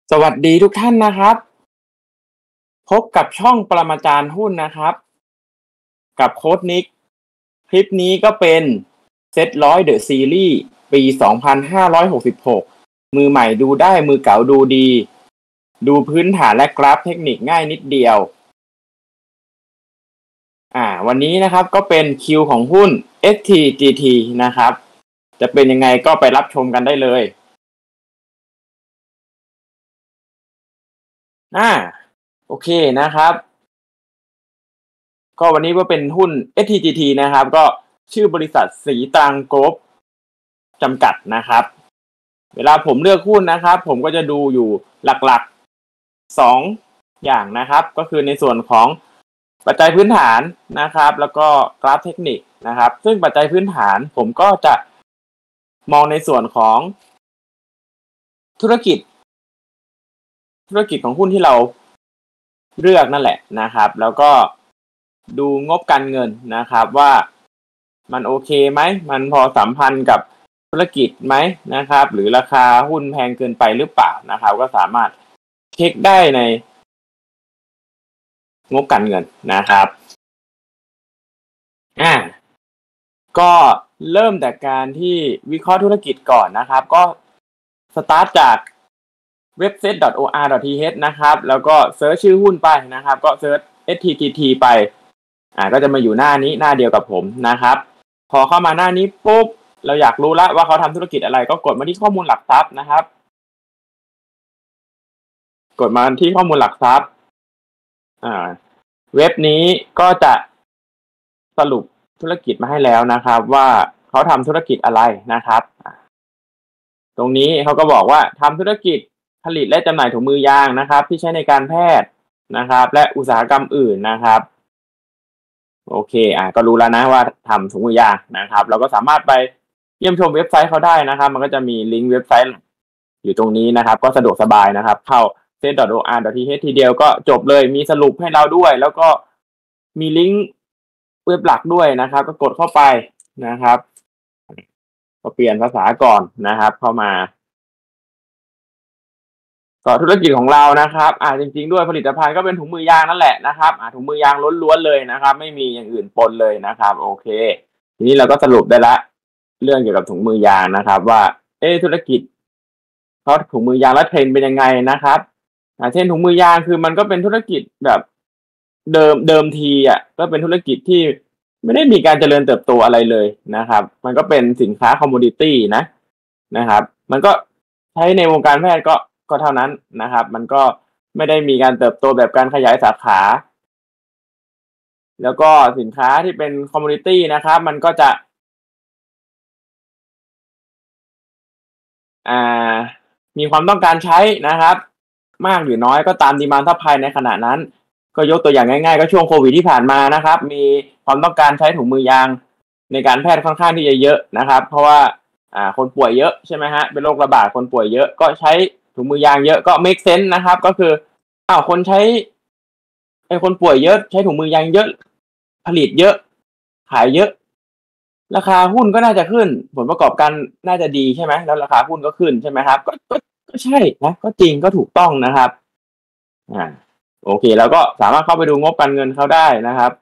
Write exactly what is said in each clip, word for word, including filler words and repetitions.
สวัสดีทุกท่านนะครับพบกับช่องปรมาจารย์หุ้นนะครับกับโค้ชนิกคลิปนี้ก็เป็นเซ็ตร้อยเดอะซีรีส์ปีสองพันห้าร้อยหกสิบหกมือใหม่ดูได้มือเก่าดูดีดูพื้นฐานและกราฟเทคนิคง่ายนิดเดียวอ่าวันนี้นะครับก็เป็นคิวของหุ้น เอส ที จี ที นะครับจะเป็นยังไงก็ไปรับชมกันได้เลยอ่าโอเคนะครับก็วันนี้ก็เป็นหุ้น เอส ที จี ที นะครับก็ชื่อบริษัทสีตรังโกลบจำกัดนะครับเวลาผมเลือกหุ้นนะครับผมก็จะดูอยู่หลักๆสองอย่างนะครับก็คือในส่วนของปัจจัยพื้นฐานนะครับแล้วก็กราฟเทคนิคนะครับซึ่งปัจจัยพื้นฐานผมก็จะมองในส่วนของธุรกิจธุรกิจของหุ้นที่เราเลือกนั่นแหละนะครับแล้วก็ดูงบการเงินนะครับว่ามันโอเคไหมมันพอสัมพันธ์กับธุรกิจไหมนะครับหรือราคาหุ้นแพงเกินไปหรือเปล่านะครับก็สามารถเช็คได้ในงบการเงินนะครับอ่าก็เริ่มจากการที่วิเคราะห์ธุรกิจก่อนนะครับก็สตาร์ทจากเว็บ เซ็ต ดอท โอ อาร์ ดอท ที เอช นะครับแล้วก็เซิร์ชชื่อหุ้นไปนะครับก็เซิร์ช เอส ที จี ที ไปอ่าก็จะมาอยู่หน้านี้หน้าเดียวกับผมนะครับพอเข้ามาหน้านี้ปุ๊บเราอยากรู้ละว่าเขาทำธุรกิจอะไรก็กดมาที่ข้อมูลหลักทรัพย์นะครับกดมาที่ข้อมูลหลักทรัพย์อ่าเว็บนี้ก็จะสรุปธุรกิจมาให้แล้วนะครับว่าเขาทำธุรกิจอะไรนะครับตรงนี้เขาก็บอกว่าทำธุรกิจผลิตและจำหน่ายถุงมือยางนะครับที่ใช้ในการแพทย์นะครับและอุตสาหกรรมอื่นนะครับโอเคอ่ะก็รู้แล้วนะว่าทำถุงมือยางนะครับเราก็สามารถไปเยี่ยมชมเว็บไซต์เขาได้นะครับมันก็จะมีลิงก์เว็บไซต์อยู่ตรงนี้นะครับก็สะดวกสบายนะครับเข้า เซ็ต ดอท โอ อาร์ ดอท ที เอช ทีเดียวก็จบเลยมีสรุปให้เราด้วยแล้วก็มีลิงก์เว็บหลักด้วยนะครับก็กดเข้าไปนะครับก็เปลี่ยนภาษาก่อนนะครับเข้ามาก็ธุรกิจของเรานะครับอ่าจริงๆด้วยผลิตภัณฑ์ก็เป็นถุงมือยางนั่นแหละนะครับอ่าถุงมือยางล้วนๆเลยนะครับไม่มีอย่างอื่นปนเลยนะครับโอเคทีนี้เราก็สรุปได้ละเรื่องเกี่ยวกับถุงมือยางนะครับว่าเอ๊ะธุรกิจเขาถุงมือยางแล้วเทรนด์เป็นยังไงนะครับอ่าเช่นถุงมือยางคือมันก็เป็นธุรกิจแบบเดิมเดิมทีอ่ะก็เป็นธุรกิจที่ไม่ได้มีการเจริญเติบโตอะไรเลยนะครับมันก็เป็นสินค้าคอมมูนิตี้นะนะครับมันก็ใช้ในวงการแพทย์ก็ก็เท่านั้นนะครับมันก็ไม่ได้มีการเติบโตแบบการขยายสาขาแล้วก็สินค้าที่เป็นคอมมูนิตี้นะครับมันก็จะอ่ามีความต้องการใช้นะครับมากหรือน้อยก็ตามดีมานด์ซัพพลายในขณะนั้นก็ยกตัวอย่างง่ายๆก็ช่วงโควิดที่ผ่านมานะครับมีความต้องการใช้ถุงมือยางในการแพทย์ค่อนข้างที่จะเยอะนะครับเพราะว่าอ่าคนป่วยเยอะใช่ไหมฮะเป็นโรคระบาดคนป่วยเยอะก็ใช้ถุงมือยางเยอะก็ make sense นะครับก็คืออ้าวคนใช้ไอ้คนป่วยเยอะใช้ถุงมือยางเยอะผลิตเยอะขายเยอะราคาหุ้นก็น่าจะขึ้นผลประกอบการน่าจะดีใช่ไหมแล้วราคาหุ้นก็ขึ้นใช่ไหมครับก็ก็ก็ใช่นะก็จริงก็ถูกต้องนะครับอ่าโอเคแล้วก็สามารถเข้าไปดูงบการเงินเขาได้นะครับ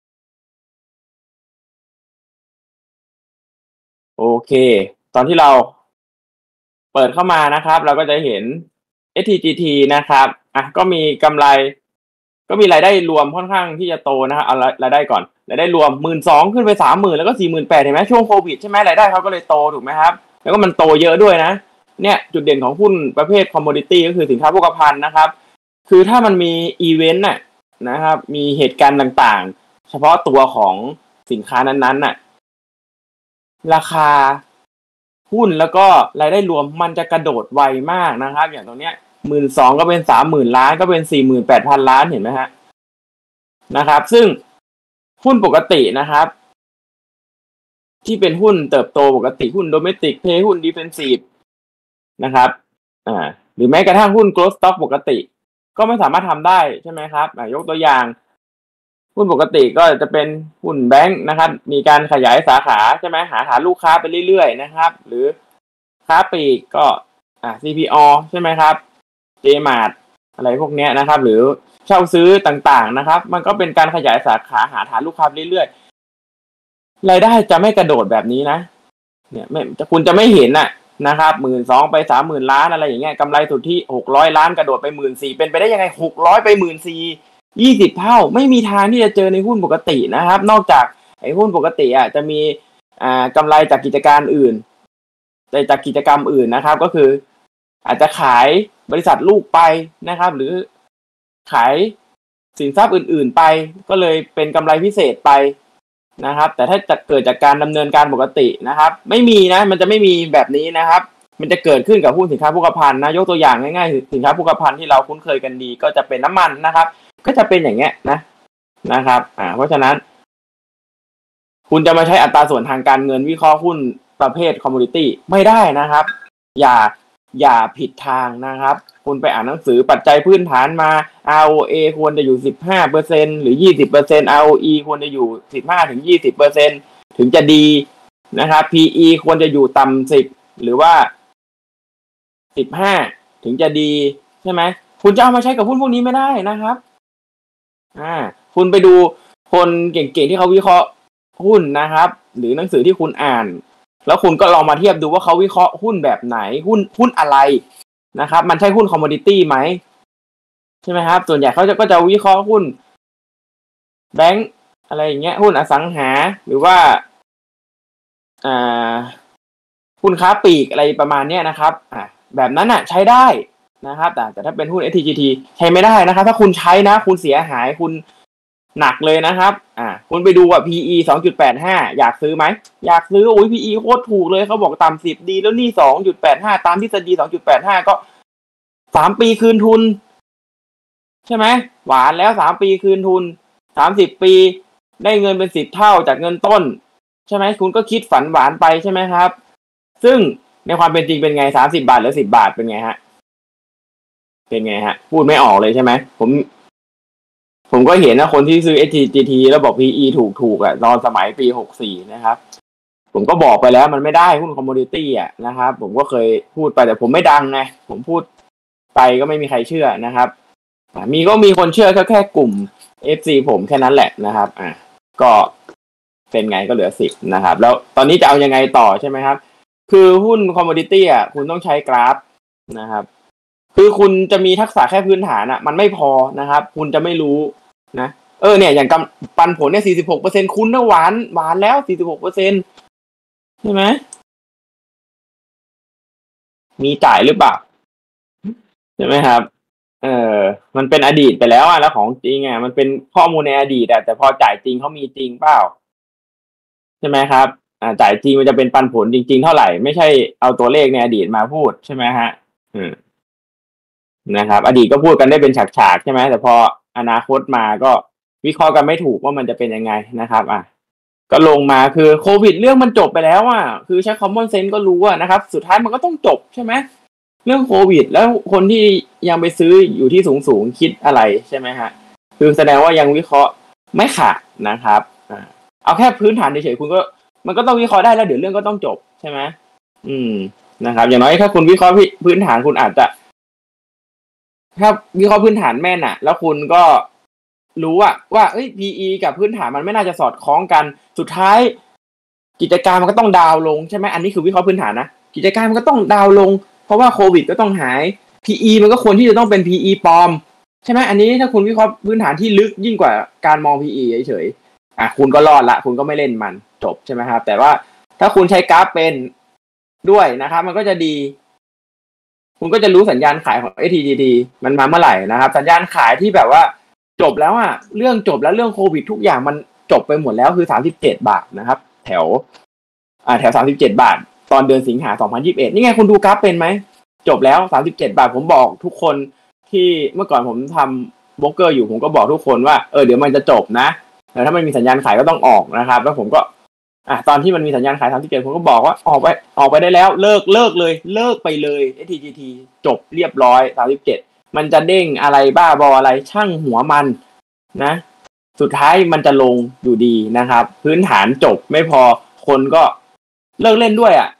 โอเคตอนที่เราเปิดเข้ามานะครับเราก็จะเห็น เอส ที จี ที นะครับอ่ะก็มีกำไรก็มีรายได้รวมค่อนข้างที่จะโตนะครับเอารายได้ก่อนรายได้รวม หนึ่งหมื่นสองพัน ขึ้นไป สามหมื่น แล้วก็ สี่หมื่นแปดพัน เห็นไหมช่วงโควิดใช่ไหมรายได้เขาก็เลยโตถูกไหมครับแล้วก็มันโตเยอะด้วยนะเนี่ยจุดเด่นของหุ้นประเภทคอมมูนิตี้ก็คือสินค้าโภคภัณฑ์นะครับคือถ้ามันมีอีเวนต์น่ะนะครับมีเหตุการณ์ต่างๆเฉพาะตัวของสินค้านั้นๆน่ะราคาหุ้นแล้วก็รายได้รวมมันจะกระโดดไวมากนะครับอย่างตรงเนี้ย หนึ่งหมื่นสองพัน ก็เป็น สามหมื่น ล้านก็เป็น สี่หมื่นแปดพัน ล้านเห็นไหมฮะนะครับซึ่งหุ้นปกตินะครับที่เป็นหุ้นเติบโตปกติหุ้นโดเมสติกเพย์หุ้นดิเฟนซีฟนะครับอ่าหรือแม้กระทั่งหุ้น growth stock ปกติก็ไม่สามารถทำได้ใช่ไหมครับอ่ายกตัวอย่างหุ้นปกติก็จะเป็นหุ้นแบงค์นะครับมีการขยายสาขาใช่ไหมหาฐานลูกค้าไปเรื่อยๆนะครับหรือค้าปลีกก็อ่า ซี พี โอ ใช่ไหมครับ J-Mart อะไรพวกเนี้ยนะครับหรือเช่าซื้อต่างๆนะครับมันก็เป็นการขยายสาขาหาฐานลูกค้าเรื่อยๆรายได้จะไม่กระโดดแบบนี้นะเนี่ยไม่คุณจะไม่เห็นน่ะนะครับ หนึ่งหมื่นสองพัน ไป สามหมื่น ล้านอะไรอย่างเงี้ยกำไรสุทธิหกร้อยล้านกระโดดไป หนึ่งหมื่นสี่พัน เป็นไปได้ยังไงหกร้อยไป หนึ่งหมื่นสี่พัน ยี่สิบเท่าไม่มีทางที่จะเจอในหุ้นปกตินะครับนอกจากไอ้หุ้นปกติอ่ะจะมีอ่ากำไรจากกิจการอื่นแต่จากกิจกรรมอื่นนะครับก็คืออาจจะขายบริษัทลูกไปนะครับหรือขายสินทรัพย์อื่นๆไปก็เลยเป็นกำไรพิเศษไปนะครับแต่ถ้าจะเกิดจากการดำเนินการปกตินะครับไม่มีนะมันจะไม่มีแบบนี้นะครับมันจะเกิดขึ้นกับหุ้นสินค้าโภคภัณฑ์นะยกตัวอย่างง่ายๆสินค้าโภคภัณฑ์ที่เราคุ้นเคยกันดีก็จะเป็นน้ำมันนะครับก็จะเป็นอย่างเงี้ยนะนะครับอ่าเพราะฉะนั้นคุณจะมาใช้อัตราส่วนทางการเงินวิเคราะห์หุ้นประเภทคอมมูนิตี้ไม่ได้นะครับอย่าอย่าผิดทางนะครับคุณไปอ่านหนังสือปัจจัยพื้นฐานมา อาร์ โอ เอ ควรจะอยู่ สิบห้าเปอร์เซ็นต์ หรือ ยี่สิบเปอร์เซ็นต์ อาร์ โอ อี ควรจะอยู่ สิบห้าถึงยี่สิบเปอร์เซ็นต์ ถึงจะดีนะครับ พี อี ควรจะอยู่ต่ำสิบหรือว่าสิบห้าถึงจะดีใช่ไหมคุณจะเอามาใช้กับหุ้นพวกนี้ไม่ได้นะครับอ่าคุณไปดูคนเก่งๆที่เขาวิเคราะห์หุ้นนะครับหรือหนังสือที่คุณอ่านแล้วคุณก็ลองมาเทียบดูว่าเขาวิเคราะห์หุ้นแบบไหนหุ้นหุ้นอะไรนะครับมันใช่หุ้นคอมโมดิตี้ไหมใช่ไหมครับส่วนใหญ่เขาจะก็จะวิเคราะห์หุ้นแบงก์อะไรอย่างเงี้ยหุ้นอสังหาหรือว่าอ่าหุ้นค้าปลีกอะไรประมาณเนี้ยนะครับอ่าแบบนั้นอ่ะใช้ได้นะครับแต่แต่ถ้าเป็นหุ้น เอส ที จี ที ใช้ไม่ได้นะครับถ้าคุณใช้นะคุณเสียหายคุณหนักเลยนะครับอ่าคุณไปดูว่า พี อี สองจุดแปดห้า อยากซื้อไหมอยากซื้อโอ้ย พี อี โคตรถูกเลยเขาบอกต่ำสิบดีแล้วนี่ สองจุดแปดห้า ตามทฤษฎี สองจุดแปดห้า ก็สามปีคืนทุนใช่ไหมหวานแล้วสามปีคืนทุนสามสิบปีได้เงินเป็นสิบเท่าจากเงินต้นใช่ไหมคุณก็คิดฝันหวานไปใช่ไหมครับซึ่งในความเป็นจริงเป็นไงสามสิบบาทหรือสิบบาทเป็นไงฮะเป็นไงฮะพูดไม่ออกเลยใช่ไหมผมผมก็เห็นนะคนที่ซื้อ เอส ที จี ที แล้วบอก พี อี ถูกๆอ่ะตอนสมัยปีหกสี่นะครับผมก็บอกไปแล้วมันไม่ได้หุ้นคอมโมดิตี้อ่ะนะครับผมก็เคยพูดไปแต่ผมไม่ดังไงผมพูดไปก็ไม่มีใครเชื่อนะครับมีก็มีคนเชื่อแค่แค่กลุ่ม เอฟ ซี ผมแค่นั้นแหละนะครับอ่ะก็เป็นไงก็เหลือสิบนะครับแล้วตอนนี้จะเอายังไงต่อใช่ไหมครับคือหุ้นคอมโมดิตี้อ่ะคุณต้องใช้กราฟนะครับคือคุณจะมีทักษะแค่พื้นฐานอ่ะมันไม่พอนะครับคุณจะไม่รู้นะเออเนี่ยอย่างกำปันผลเนี่ย สี่สิบหกเปอร์เซ็นต์ คุณน่ะหวานหวานแล้ว สี่สิบหกเปอร์เซ็นต์ ใช่ไหมมีจ่ายหรือเปล่าใช่ไหมครับเออมันเป็นอดีตไปแล้วอ่ะแล้วของจริงอ่ะมันเป็นข้อมูลในอดีตอ่ะแต่พอจ่ายจริงเขามีจริงเปล่าใช่ไหมครับอ่าจ่ายจริงมันจะเป็นปันผลจริงๆเท่าไหร่ไม่ใช่เอาตัวเลขในอดีตมาพูดใช่ไหมฮะอืมนะครับอดีตก็พูดกันได้เป็นฉากๆใช่ไหมแต่พออนาคตมาก็วิเคราะห์กันไม่ถูกว่ามันจะเป็นยังไงนะครับอ่ะก็ลงมาคือโควิดเรื่องมันจบไปแล้วอ่ะคือใช้ common sense ก็รู้อ่ะนะครับสุดท้ายมันก็ต้องจบใช่ไหมเรื่องโควิดแล้วคนที่ยังไปซื้ออยู่ที่สูงๆคิดอะไรใช่ไหมฮะคือแสดงว่ายังวิเคราะห์ไม่ขาดนะครับอ่าเอาแค่พื้นฐานเฉยๆคุณก็มันก็ต้องวิเคราะห์ได้แล้วเดี๋ยวเรื่องก็ต้องจบใช่ไหมอืมนะครับอย่างน้อยถ้าคุณวิเคราะห์พื้นฐานคุณอาจจะถ้าวิเคราะห์พื้นฐานแม่นอ่ะแล้วคุณก็รู้ว่าว่าเอ้ย พี อี กับพื้นฐานมันไม่น่าจะสอดคล้องกันสุดท้ายกิจการมันก็ต้องดาวลงใช่ไหมอันนี้คือวิเคราะห์พื้นฐานนะกิจการมันก็ต้องดาวลงเพราะว่าโควิดก็ต้องหาย พี อี มันก็ควรที่จะต้องเป็น พี อี ปลอมใช่ไหมอันนี้ถ้าคุณวิเคราะห์พื้นฐานที่ลึกยิ่งกว่าการมอง พี อี เฉยๆอ่ะคุณก็รอดละคุณก็ไม่เล่นมันจบใช่ไหมครับแต่ว่าถ้าคุณใช้กราฟเป็นด้วยนะครับมันก็จะดีคุณก็จะรู้สัญญาณขายของ เอส ที จี ที มันมาเมื่อไหร่นะครับสัญญาณขายที่แบบว่าจบแล้วอ่ะเรื่องจบแล้วเรื่องโควิดทุกอย่างมันจบไปหมดแล้วคือสามสิบเจ็ดบาทนะครับแถวอ่าแถวสามสิบเจ็ดบาทตอนเดือนสิงหาสองพันยี่สิบเอ็ดนี่ไงคุณดูกราฟเป็นไหมจบแล้วสามสิบเจ็ดบาทผมบอกทุกคนที่เมื่อก่อนผมทำโบรกเกอร์อยู่ผมก็บอกทุกคนว่าเออเดี๋ยวมันจะจบนะแต่ถ้ามันมีสัญญาณขายก็ต้องออกนะครับแล้วผมก็อ่ะตอนที่มันมีสัญญาณขายสามสิบเจ็ดผมก็บอกว่าออกไปออกไปได้แล้วเลิกเลิกเลยเลิกไปเลย เอส ที จี ที จบเรียบร้อยสามสิบเจ็ดมันจะเด้งอะไรบ้าบออะไรช่างหัวมันนะสุดท้ายมันจะลงอยู่ดีนะครับพื้นฐานจบไม่พอคนก็เลิกเล่นด้วยอ่ะ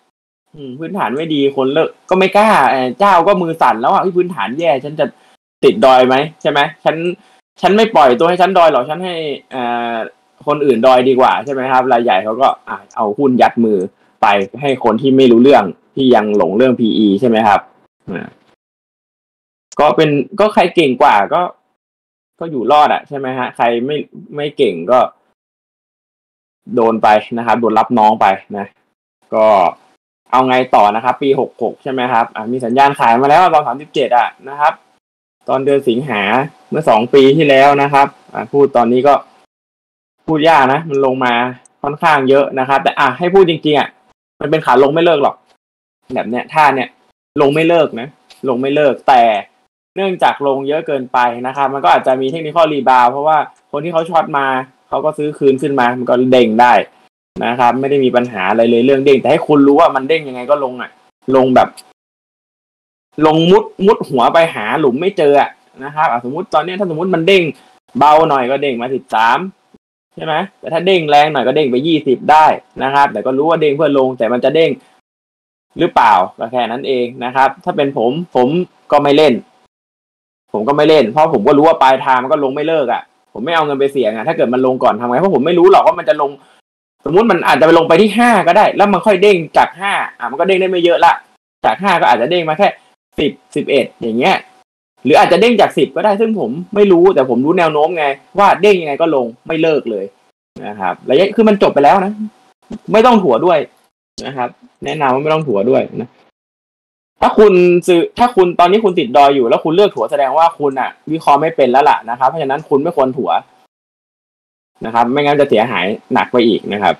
อืมพื้นฐานไม่ดีคนเลิกก็ไม่กล้าเอ่อเจ้าก็มือสั่นแล้วอ่ะพื้นฐานแย่ฉันจะติดดอยไหมใช่ไหมฉันฉันไม่ปล่อยตัวให้ฉันดอยหรอกฉันให้อ่าคนอื่นดอยดีกว่าใช่ไหมครับรายใหญ่เขาก็อ่ะเอาหุ้นยัดมือไปให้คนที่ไม่รู้เรื่องที่ยังหลงเรื่อง พี อี ใช่ไหมครับอ่าก็เป็นก็ใครเก่งกว่าก็ก็อยู่รอดอ่ะใช่ไหมฮะใครไม่ไม่เก่งก็โดนไปนะครับโดนรับน้องไปนะ ก็เอาไงต่อนะครับปีหกหกใช่ไหมครับอ่ะมีสัญญาณขายมาแล้วตอนสามสิบเจ็ดอ่ะนะครับตอนเดือนสิงหาเมื่อสองปีที่แล้วนะครับอ่ะพูดตอนนี้ก็พูดยากนะมันลงมาค่อนข้างเยอะนะครับแต่อ่ะให้พูดจริงๆอ่ะมันเป็นขาลงไม่เลิกหรอกแบบเนี้ยท่าเนี้ยลงไม่เลิกนะลงไม่เลิกแต่เนื่องจากลงเยอะเกินไปนะครับมันก็อาจจะมีเทคนิคอลรีบาวเพราะว่าคนที่เขาช็อตมาเขาก็ซื้อคืนขึ้นมามันก็เด้งได้ นะครับไม่ได้มีปัญหาอะไรเลยเรื่องเด้งแต่ให้คุณรู้ว่ามันเด้งยังไงก็ลงอ่ะลงแบบลงมุดมุดหัวไปหาหลุมไม่เจออ่ะนะครับสมมติตอนนี้ถ้าสมมติมันเด้งเบาหน่อยก็เด้งมาสิบสามใช่ไหมแต่ถ้าเด้งแรงหน่อยก็เด้งไปยี่สิบได้นะครับแต่ก็รู้ว่าเด้งเพื่อลงแต่มันจะเด้งหรือเปล่าก็แค่นั้นเองนะครับถ้าเป็นผมผมก็ไม่เล่นผมก็ไม่เล่นเพราะผมก็รู้ว่าปลายทางมันก็ลงไม่เลิกอ่ะผมไม่เอาเงินไปเสี่ยงอ่ะถ้าเกิดมันลงก่อนทำไงเพราะผมไม่รู้หรอกว่ามันจะลง สมมุติมันอาจจะไปลงไปที่ห้าก็ได้แล้วมันค่อยเด้งจากห้าอ่ะมันก็เด้งได้ไม่เยอะละจากห้าก็อาจจะเด้งมาแค่สิบ สิบเอ็ดอย่างเงี้ยหรืออาจจะเด้งจากสิบก็ได้ซึ่งผมไม่รู้แต่ผมรู้แนวโน้มไงว่าเด้งยังไงก็ลงไม่เลิกเลยนะครับระยะคือมันจบไปแล้วนะไม่ต้องถัวด้วยนะครับแนะนำว่าไม่ต้องถัวด้วยนะถ้าคุณซื้อถ้าคุณตอนนี้คุณติดดอยอยู่แล้วคุณเลือกถัวแสดงว่าคุณอ่ะวิเคราะห์ไม่เป็นแล้วล่ะนะครับเพราะฉะนั้นคุณไม่ควรถัวนะครับไม่งั้นจะเสียหายหนักไปอีกนะครับ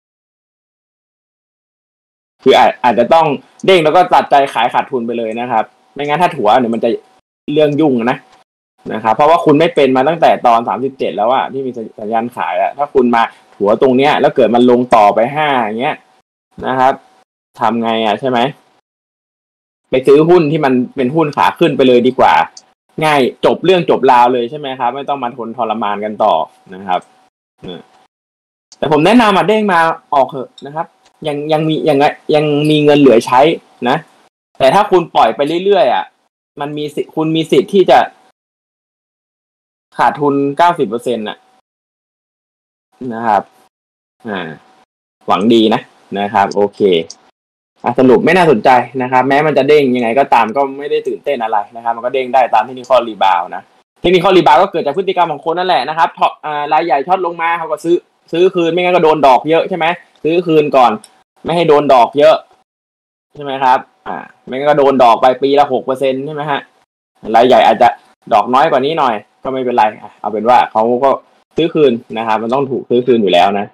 คืออาจอาจจะต้องเด้งแล้วก็ตัดใจขายขาดทุนไปเลยนะครับไม่งั้นถ้าถัวเนี่ยมันจะเรื่องยุ่งนะนะครับเพราะว่าคุณไม่เป็นมาตั้งแต่ตอนสามสิบเจ็ดแล้วอะที่มีสัญญาณขายอะถ้าคุณมาถัวตรงเนี้ยแล้วเกิดมันลงต่อไปห้าอย่างเงี้ยนะครับทำไงอะใช่ไหมไปซื้อหุ้นที่มันเป็นหุ้นขาขึ้นไปเลยดีกว่าง่ายจบเรื่องจบราวเลยใช่ไหมครับไม่ต้องมาทนทรมานกันต่อนะครับแต่ผมแนะนำมาเด้งมาออกเถอะนะครับยังยังมียังยังมีเงินเหลือใช้นะแต่ถ้าคุณปล่อยไปเรื่อยๆอ่ะมันมีสิคุณมีสิทธิ์ที่จะขาดทุน เก้าสิบเปอร์เซ็นต์ น่ะนะครับอ่าหวังดีนะนะครับโอเคอ่ะสรุปไม่น่าสนใจนะครับแม้มันจะเด้งยังไงก็ตามก็ไม่ได้ตื่นเต้นอะไรนะครับมันก็เด้งได้ตามเทคนิคอลรีบาวนะเทคนิคอลรีบาวก็เกิดจากพฤติกรรมของคนนั่นแหละนะครับอ่ารายใหญ่ช็อตลงมาเขาก็ซื้อซื้อคืนไม่งั้นก็โดนดอกเยอะใช่ไหมซื้อคืนก่อนไม่ให้โดนดอกเยอะใช่ไหมครับอ่าไม่งั้นก็โดนดอกไปปีละหกเปอร์เซ็นต์ใช่ไหมฮะรายใหญ่อาจจะดอกน้อยกว่านี้หน่อยก็ไม่เป็นไรเอาเป็นว่าเขาก็ซื้อคืนนะครับมันต้องถูกซื้อคืนอยู่แล้วนะ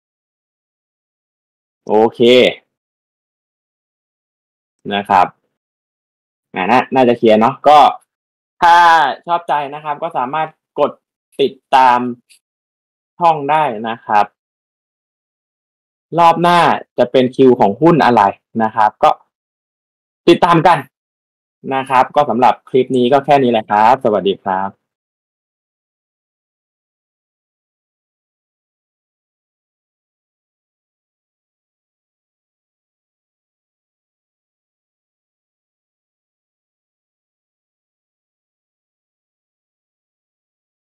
โอเคนะครับอ่าน่าน่าจะเคลียร์เนาะก็ถ้าชอบใจนะครับก็สามารถกดติดตามช่องได้นะครับรอบหน้าจะเป็นคิวของหุ้นอะไรนะครับก็ติดตามกันนะครับก็สำหรับคลิปนี้ก็แค่นี้แหละครับสวัสดีครับ